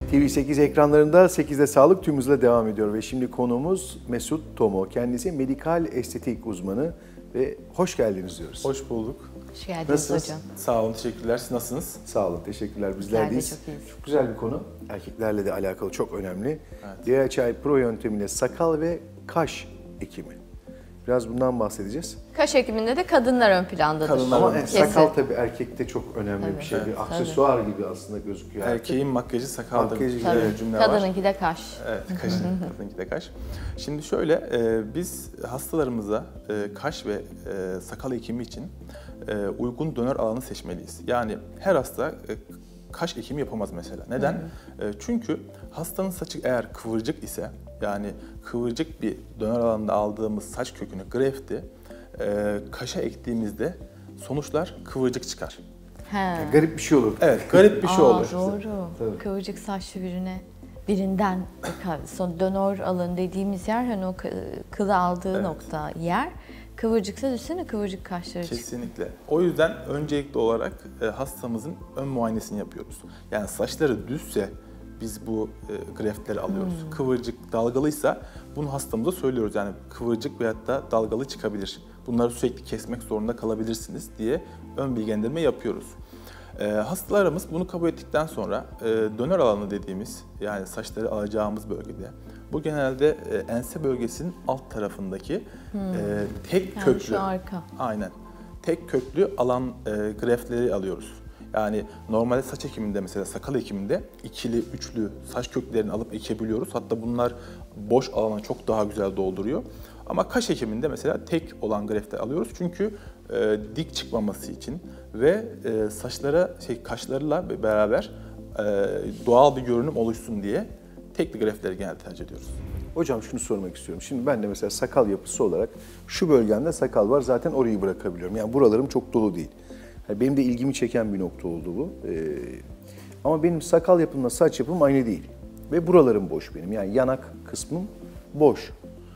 TV8 ekranlarında 8'de Sağlık tüm hızla devam ediyor ve şimdi konuğumuz Mesut Tomo. Kendisi medikal estetik uzmanı ve hoş geldiniz diyoruz. Hoş bulduk. Hoş geldiniz Nasılsınız? hocam. Sağ olun, teşekkürler. Siz nasılsınız? Sağ olun, teşekkürler. Bizler deyiz. Çok iyiyiz. Çok güzel bir konu. Erkeklerle de alakalı çok önemli. Evet. DHI Pro yöntemiyle sakal ve kaş ekimi. Biraz bundan bahsedeceğiz. Kaş ekiminde de kadınlar ön plandadır. Kadınlar Ama ön Kesin. sakal tabii erkekte çok önemli Tabii. bir şey. Evet, Bir aksesuar gibi aslında gözüküyor. Erkeğin makyajı sakaldır. Makyajı, Tabii. Cümle var. Kadınınki de kaş. Evet, kadınınki de kaş. Şimdi şöyle, biz hastalarımıza kaş ve sakal ekimi için uygun donör alanı seçmeliyiz. Yani her hasta kaş ekimi yapamaz mesela. Neden? Çünkü hastanın saçı eğer kıvırcık ise, yani kıvırcık bir donör alanında aldığımız saç kökünü, grefti, kaşa ektiğimizde sonuçlar kıvırcık çıkar. He. Yani garip bir şey olur. Evet, garip bir şey olur. Doğru. Tabii. Kıvırcık saçlı birinden son donör alanı dediğimiz yer, hani o kılı aldığı Evet. nokta yer. Kıvırcıksa düşsene, kıvırcık kaşları çıkıyor. Kesinlikle. O yüzden öncelikli olarak hastamızın ön muayenesini yapıyoruz. Yani saçları düzse biz bu greftleri alıyoruz. Kıvırcık, dalgalıysa bunu hastamıza söylüyoruz. Yani kıvırcık veyahut da dalgalı çıkabilir. Bunları sürekli kesmek zorunda kalabilirsiniz diye ön bilgilendirme yapıyoruz. Hastalarımız bunu kabul ettikten sonra donör alanı dediğimiz, yani saçları alacağımız bölgede, bu genelde ense bölgesinin alt tarafındaki tek Yani köklü, şu arka. aynen, tek köklü alan greftleri alıyoruz. Yani normalde saç ekiminde, mesela sakal ekiminde ikili, üçlü saç köklerini alıp ekebiliyoruz. Hatta bunlar boş alana çok daha güzel dolduruyor. Ama kaş ekiminde mesela tek olan greftleri alıyoruz. Çünkü dik çıkmaması için ve saçlara, kaşlarla beraber doğal bir görünüm oluşsun diye tekli greftleri genelde tercih ediyoruz. Hocam şunu sormak istiyorum. Şimdi ben de mesela sakal yapısı olarak şu bölgemde sakal var, zaten orayı bırakabiliyorum. Yani buralarım çok dolu değil. Yani benim de ilgimi çeken bir nokta oldu bu. Ama benim sakal yapımla saç yapım aynı değil. Ve buralarım boş benim. Yani yanak kısmım boş.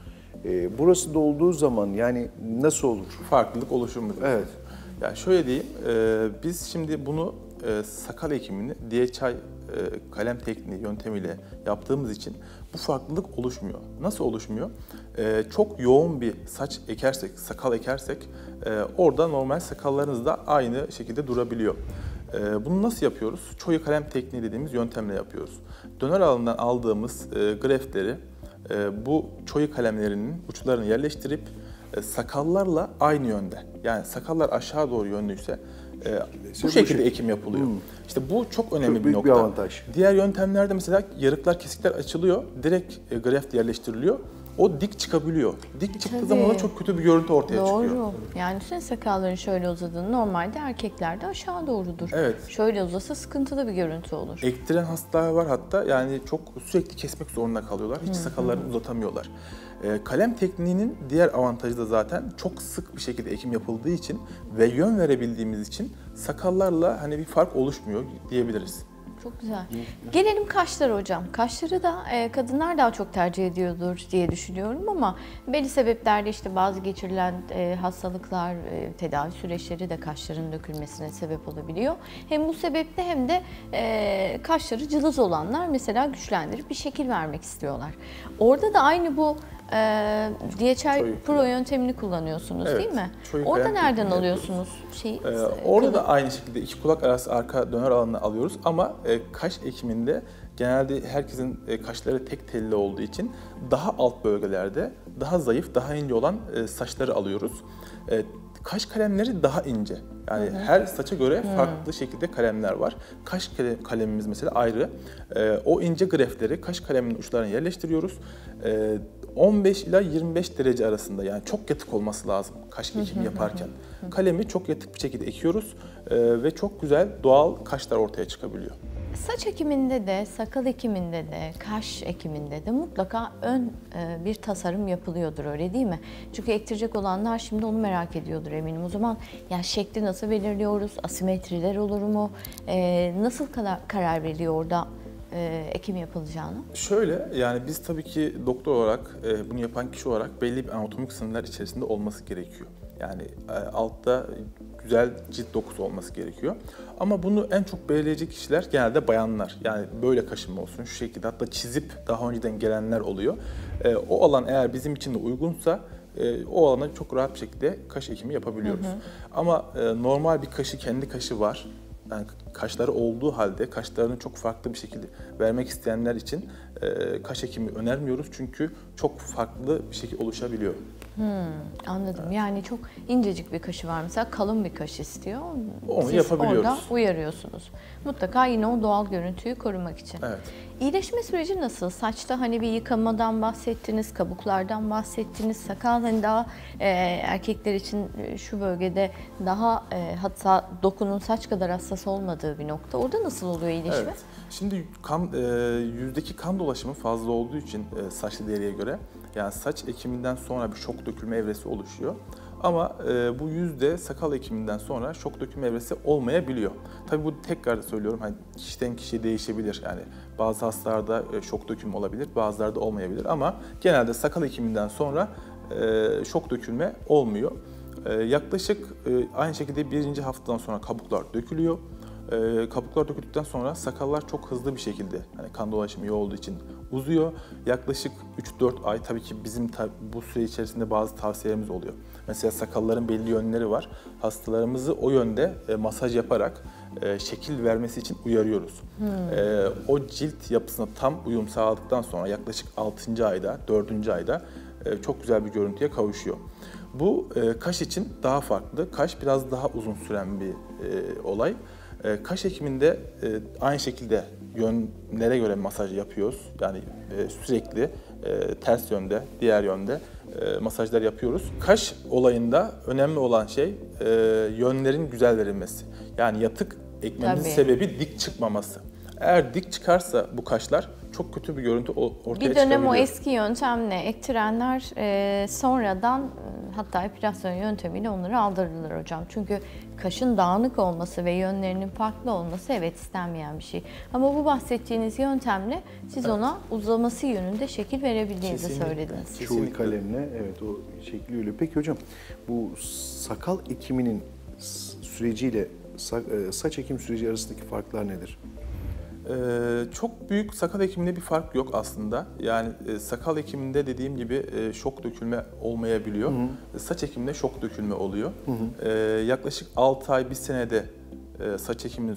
Burası dolduğu zaman yani nasıl olur? Farklılık oluşur mu? Evet. Yani şöyle diyeyim, biz şimdi bunu sakal ekimini DHI kalem tekniği yöntemiyle yaptığımız için bu farklılık oluşmuyor. Nasıl oluşmuyor? Çok yoğun bir saç ekersek, sakal ekersek orada normal sakallarınız da aynı şekilde durabiliyor. Bunu nasıl yapıyoruz? Çoyu kalem tekniği dediğimiz yöntemle yapıyoruz. Donör alanından aldığımız greftleri bu çoyu kalemlerinin uçlarını yerleştirip sakallarla aynı yönde, yani sakallar aşağı doğru yönlüyse bu şekilde ekim yapılıyor. İşte bu çok önemli Çok bir büyük nokta. bir avantaj. Diğer yöntemlerde mesela yarıklar, kesikler açılıyor, direkt greft yerleştiriliyor. O dik çıkabiliyor. Dik çıktığı zaman da çok kötü bir görüntü ortaya çıkıyor. Doğru. Yani bütün sakalların şöyle uzadığını normalde erkeklerde aşağı doğrudur. Evet. Şöyle uzasa sıkıntılı bir görüntü olur. Ektiren hastalar var hatta, yani çok sürekli kesmek zorunda kalıyorlar. Hiç sakallarını uzatamıyorlar. Kalem tekniğinin diğer avantajı da zaten çok sık bir şekilde ekim yapıldığı için ve yön verebildiğimiz için sakallarla hani bir fark oluşmuyor diyebiliriz. Çok güzel. Gelelim kaşlara hocam. Kaşları da kadınlar daha çok tercih ediyordur diye düşünüyorum ama belli sebeplerle işte bazı geçirilen hastalıklar, tedavi süreçleri de kaşların dökülmesine sebep olabiliyor. Hem bu sebeple hem de kaşları cılız olanlar mesela güçlendirip bir şekil vermek istiyorlar. Orada da aynı bu DHI Pro yöntemini kullanıyorsunuz, Evet, değil mi? çoyu Orada kalem nereden tekniği alıyorsunuz? Orada kılı? da aynı şekilde iki kulak arası arka donör alanını alıyoruz ama kaş ekiminde genelde herkesin kaşları tek telli olduğu için daha alt bölgelerde daha zayıf, daha ince olan saçları alıyoruz. Kaş kalemleri daha ince. Yani her saça göre farklı şekilde kalemler var. Kaş kalemimiz mesela ayrı. O ince greftleri kaş kaleminin uçlarına yerleştiriyoruz. 15 ila 25 derece arasında, yani çok yatık olması lazım kaş ekimi yaparken. Kalemi çok yatık bir şekilde ekiyoruz ve çok güzel doğal kaşlar ortaya çıkabiliyor. Saç ekiminde de, sakal ekiminde de, kaş ekiminde de mutlaka ön bir tasarım yapılıyordur, öyle değil mi? Çünkü ektirecek olanlar şimdi onu merak ediyordur eminim. O zaman ya şekli nasıl belirliyoruz, asimetriler olur mu, nasıl karar veriliyor orada ekim yapılacağını? Şöyle, yani biz tabii ki doktor olarak, bunu yapan kişi olarak belli bir anatomik sınırlar içerisinde olması gerekiyor. Yani altta güzel cilt dokusu olması gerekiyor. Ama bunu en çok belirleyecek kişiler genelde bayanlar. Yani böyle kaşınma olsun, şu şekilde, hatta çizip daha önceden gelenler oluyor. O alan eğer bizim için de uygunsa o alana çok rahat bir şekilde kaş ekimi yapabiliyoruz. Ama normal bir kaşı, kendi kaşı var. Yani kaşları olduğu halde kaşlarını çok farklı bir şekilde vermek isteyenler için kaş ekimi önermiyoruz. Çünkü çok farklı bir şekil oluşabiliyor. Anladım. Evet. Yani çok incecik bir kaşı var mesela, kalın bir kaş istiyor. Onu Siz yapabiliyoruz. orada uyarıyorsunuz. Mutlaka yine o doğal görüntüyü korumak için. Evet. İyileşme süreci nasıl? Saçta hani bir yıkamadan bahsettiniz, kabuklardan bahsettiniz. Sakal hani daha erkekler için şu bölgede daha hatta dokunun saç kadar hassas olmadığı bir nokta. Orada nasıl oluyor iyileşme? Evet. Şimdi yüzdeki kan dolaşımı fazla olduğu için saçlı deriye göre, yani saç ekiminden sonra bir şok dökülme evresi oluşuyor. Ama bu yüzde sakal ekiminden sonra şok dökülme evresi olmayabiliyor. Tabii bu tekrar söylüyorum, hani kişiden kişiye değişebilir. Yani bazı hastalarda şok dökülme olabilir, bazılarda olmayabilir. Ama genelde sakal ekiminden sonra şok dökülme olmuyor. Yaklaşık aynı şekilde birinci haftadan sonra kabuklar dökülüyor. Kabuklar döküldükten sonra sakallar çok hızlı bir şekilde, hani kan dolaşımı iyi olduğu için uzuyor. Yaklaşık 3-4 ay, tabii ki bizim bu süre içerisinde bazı tavsiyelerimiz oluyor. Mesela sakalların belli yönleri var. Hastalarımızı o yönde masaj yaparak şekil vermesi için uyarıyoruz. O cilt yapısına tam uyum sağladıktan sonra yaklaşık 6. ayda, 4. ayda çok güzel bir görüntüye kavuşuyor. Bu kaş için daha farklı. Kaş biraz daha uzun süren bir olay. Kaş ekiminde aynı şekilde yönlere göre masaj yapıyoruz. Yani sürekli ters yönde, diğer yönde masajlar yapıyoruz. Kaş olayında önemli olan şey yönlerin güzel verilmesi. Yani yatık ekmemizin sebebi dik çıkmaması. Eğer dik çıkarsa bu kaşlar çok kötü bir görüntü ortaya çıkabiliyor. Bir dönem o eski yöntemle ektirenler sonradan hatta epilasyon yöntemiyle onları aldırdılar hocam. Çünkü kaşın dağınık olması ve yönlerinin farklı olması evet istenmeyen bir şey. Ama bu bahsettiğiniz yöntemle siz ona uzaması yönünde şekil verebildiğinizi söylediniz. Çoğu kalemle evet o şekli öyle. Peki hocam, bu sakal ekiminin süreciyle saç ekim süreci arasındaki farklar nedir? Çok büyük sakal ekiminde bir fark yok aslında. Yani sakal ekiminde dediğim gibi şok dökülme olmayabiliyor. Saç ekiminde şok dökülme oluyor. Yaklaşık 6 ay, 1 senede saç ekiminin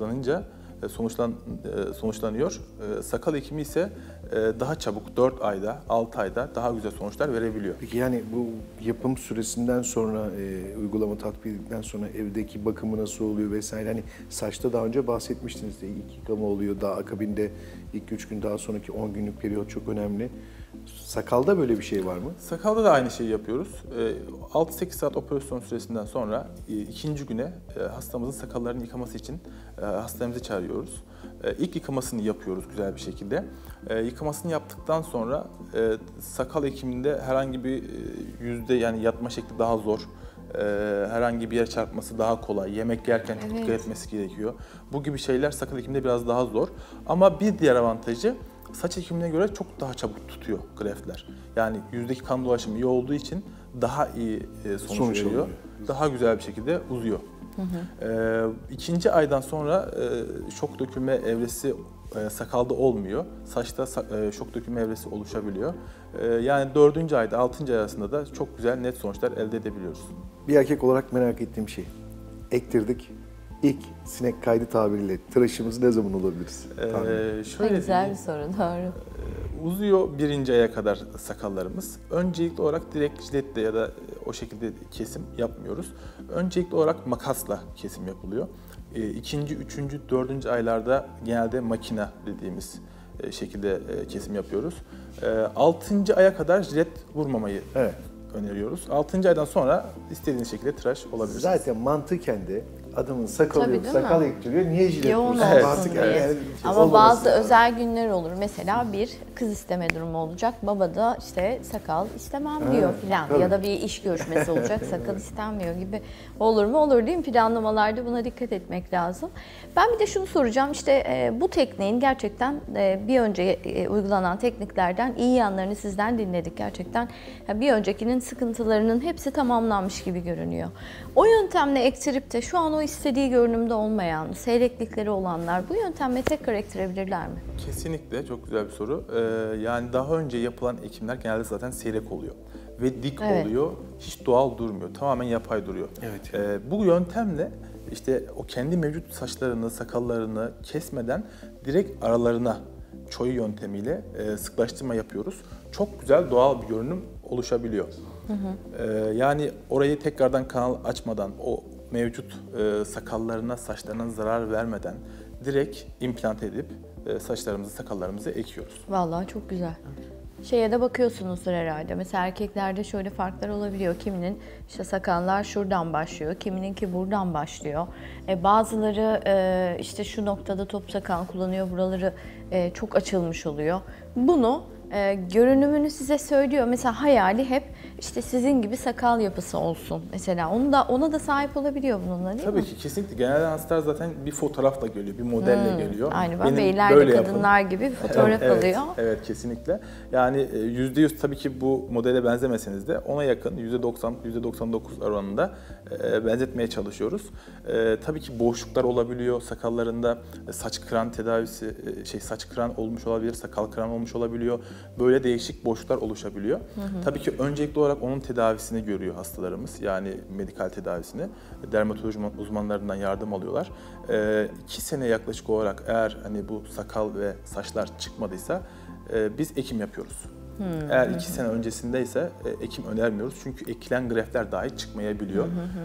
sonuçlanıyor. Sakal ekimi ise daha çabuk 4 ayda, 6 ayda daha güzel sonuçlar verebiliyor. Peki yani bu yapım süresinden sonra, uygulama tatbik edildikten sonra evdeki bakımı nasıl oluyor vesaire? Hani saçta daha önce bahsetmiştiniz de ilk yıkama oluyor, daha akabinde ilk 3 gün, daha sonraki 10 günlük periyot çok önemli. Sakalda böyle bir şey var mı? Sakalda da aynı şeyi yapıyoruz. 6-8 saat operasyon süresinden sonra ikinci güne hastamızın sakallarını yıkaması için hastanemize çağırıyoruz. İlk yıkamasını yapıyoruz güzel bir şekilde. Yıkamasını yaptıktan sonra sakal ekiminde herhangi bir yüzde, yani yatma şekli daha zor. Herhangi bir yer çarpması daha kolay. Yemek yerken çok dikkat etmesi gerekiyor. Bu gibi şeyler sakal ekiminde biraz daha zor. Ama bir diğer avantajı, saç ekimine göre çok daha çabuk tutuyor greftler. Yani yüzdeki kan dolaşımı iyi olduğu için daha iyi sonuç veriyor. Daha güzel bir şekilde uzuyor. İkinci aydan sonra şok dökülme evresi sakalda olmuyor. Saçta şok dökülme evresi oluşabiliyor. Yani 4. ayda 6. ay arasında da çok güzel net sonuçlar elde edebiliyoruz. Bir erkek olarak merak ettiğim şey, ektirdik. İlk sinek kaydı tabiriyle tıraşımız ne zaman olabiliriz? Şöyle güzel bir soru, doğru. Uzuyor 1. aya kadar sakallarımız. Öncelikli olarak direkt jiletle ya da o şekilde kesim yapmıyoruz. Öncelikli olarak makasla kesim yapılıyor. 2., 3., 4. aylarda genelde makina dediğimiz şekilde kesim yapıyoruz. 6. aya kadar jilet vurmamayı öneriyoruz. 6. aydan sonra istediğiniz şekilde tıraş olabilirsiniz. Zaten mantıken de adamın sakalı Tabii, yok, değil mi? sakal ektiriyor. Niye jilet Yoğun vursun? olsun Artık diye. yani Ama olmaması bazı lazım. özel günler olur. Mesela bir kız isteme durumu olacak. Baba da işte sakal istemem diyor filan. tabii. Ya da bir iş görüşmesi olacak. Sakal istenmiyor gibi. Olur mu? Olur, değil mi? Planlamalarda buna dikkat etmek lazım. Ben bir de şunu soracağım. İşte bu tekniğin gerçekten bir önce uygulanan tekniklerden iyi yanlarını sizden dinledik. Gerçekten bir öncekinin sıkıntılarının hepsi tamamlanmış gibi görünüyor. O yöntemle ektirip de şu an o istediği görünümde olmayan, seyreklikleri olanlar bu yöntemle tekrar ektirebilirler mi? Kesinlikle çok güzel bir soru. Yani daha önce yapılan ekimler genelde zaten seyrek oluyor ve dik Evet. oluyor. Hiç doğal durmuyor. Tamamen yapay duruyor. Evet. Bu yöntemle işte o kendi mevcut saçlarını, sakallarını kesmeden direkt aralarına çoyu yöntemiyle sıklaştırma yapıyoruz. Çok güzel doğal bir görünüm oluşabiliyor. Yani orayı tekrardan kanal açmadan, o mevcut sakallarına, saçlarına zarar vermeden direkt implant edip saçlarımızı, sakallarımızı ekiyoruz. Vallahi çok güzel. Şeye de bakıyorsunuzdur herhalde. Mesela erkeklerde şöyle farklar olabiliyor. Kiminin işte sakallar şuradan başlıyor, kimininki buradan başlıyor. Bazıları işte şu noktada top sakal kullanıyor, buraları çok açılmış oluyor. Bunu görünümünü size söylüyor. Mesela hayali hep işte sizin gibi sakal yapısı olsun. Mesela ona da sahip olabiliyor bununla, değil mi? Tabii ki kesinlikle. Genelde hastalar zaten bir fotoğrafla geliyor, bir modelle geliyor. Aynı Benim beyler böyle de yapın. kadınlar gibi bir fotoğraf Evet, alıyor. evet kesinlikle. Yani %100 tabii ki bu modele benzemeseniz de ona yakın %90, %99 oranında benzetmeye çalışıyoruz. Tabii ki boşluklar olabiliyor sakallarında. Saç kıran tedavisi, saç kıran olmuş olabilir, sakal kıran olmuş olabiliyor. Böyle değişik boşluklar oluşabiliyor. Tabii ki öncelikli olarak onun tedavisini görüyor hastalarımız. Yani medikal tedavisini. Dermatoloji uzmanlarından yardım alıyorlar. 2 sene yaklaşık olarak eğer hani bu sakal ve saçlar çıkmadıysa biz ekim yapıyoruz. Eğer 2 sene öncesindeyse ekim önermiyoruz. Çünkü ekilen greftler dahi çıkmayabiliyor.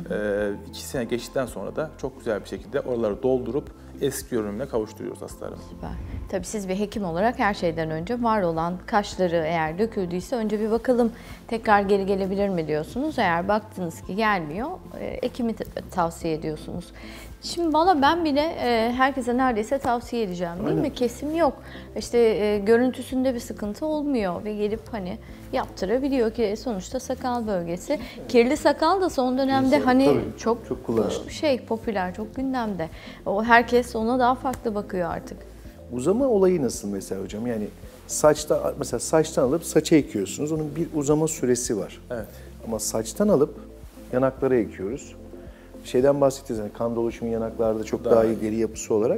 2 sene geçtikten sonra da çok güzel bir şekilde oraları doldurup eski görünümüne kavuşturuyoruz hastalarımızı. Süper. Tabii siz bir hekim olarak her şeyden önce var olan kaşları eğer döküldüyse önce bir bakalım tekrar geri gelebilir mi diyorsunuz. Eğer baktınız ki gelmiyor, ekimi tavsiye ediyorsunuz. Şimdi valla ben bile herkese neredeyse tavsiye edeceğim, değil mi? Kesim yok. İşte görüntüsünde bir sıkıntı olmuyor ve gelip hani yaptırabiliyor ki sonuçta sakal bölgesi. Kirli sakal da son dönemde hani Tabii, çok çok kullanışlı. popüler, çok gündemde. Herkes ona daha farklı bakıyor artık. Uzama olayı nasıl mesela hocam? Yani mesela saçtan alıp saça ekiyorsunuz. Onun bir uzama süresi var. Evet. Ama saçtan alıp yanaklara ekiyoruz. Şeyden bahsettiniz, yani kan dolaşımı yanaklarda çok daha iyi deri yapısı olarak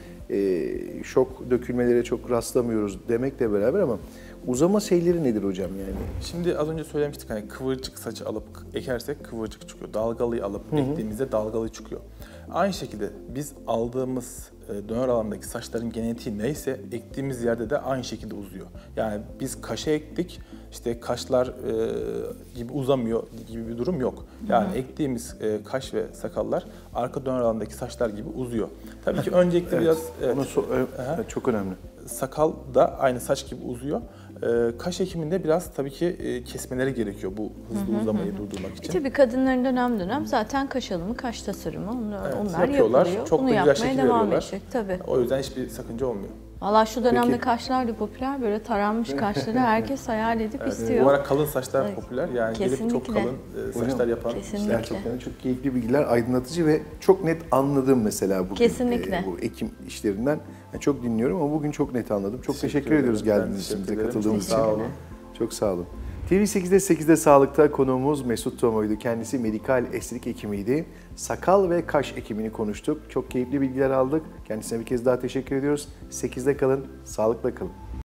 şok dökülmelere çok rastlamıyoruz demekle beraber ama uzama şeyleri nedir hocam yani? Şimdi az önce söylemiştik hani kıvırcık saçı alıp ekersek kıvırcık çıkıyor. Dalgalıyı alıp ektiğimizde dalgalı çıkıyor. Aynı şekilde biz aldığımız döner alandaki saçların genetiği neyse ektiğimiz yerde de aynı şekilde uzuyor. Yani biz kaşa ektik, işte kaşlar gibi uzamıyor gibi bir durum yok. Yani ektiğimiz kaş ve sakallar arka döner alandaki saçlar gibi uzuyor. Tabii ki öncelikle biraz çok önemli. sakal da aynı saç gibi uzuyor. Kaş ekiminde biraz tabii ki kesmeleri gerekiyor bu hızlı uzamayı durdurmak için. Tabii kadınların dönem dönem zaten kaş alımı, kaş tasarımı onlar yapıyorlar. yapılıyor. Çok Bunu da güzel yapmaya şekil devam veriyorlar. edecek tabii. O yüzden hiçbir sakınca olmuyor. Valla şu dönemde Peki. kaşlar da popüler, böyle taranmış kaşları herkes hayal edip Bu istiyor. arada kalın saçlar Evet. popüler. Yani gelip çok Kesinlikle. kalın saçlar yapan Kesinlikle. Gerçekten çok keyifli bilgiler, aydınlatıcı ve çok net anladım mesela bugün Kesinlikle. bu ekim işlerinden. Yani çok dinliyorum ama bugün çok net anladım. Çok teşekkür ediyoruz ederim. geldiğiniz için, Ben bize teşekkür katıldığınız için. ederim. Sağ olun. Çok sağ olun. TV8'de Sağlık'ta konuğumuz Mesut Tomo'ydu. Kendisi medikal estetik hekimiydi. Sakal ve kaş ekimini konuştuk. Çok keyifli bilgiler aldık. Kendisine bir kez daha teşekkür ediyoruz. 8'de kalın, sağlıkla kalın.